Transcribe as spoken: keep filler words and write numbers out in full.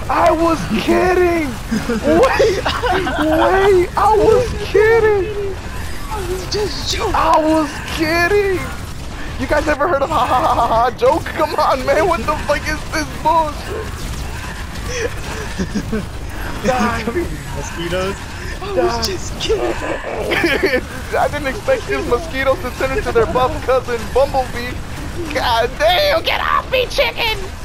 I was kidding! Wait! Wait! I was kidding! I was just joking. I was kidding! You guys ever heard of ha ha ha ha ha joke? Come on, man! What the fuck is this bullshit? Die! Mosquitoes. I Die. was just kidding. I didn't expect these mosquitoes to turn into their buff cousin Bumblebee. God damn! Get off me, chicken!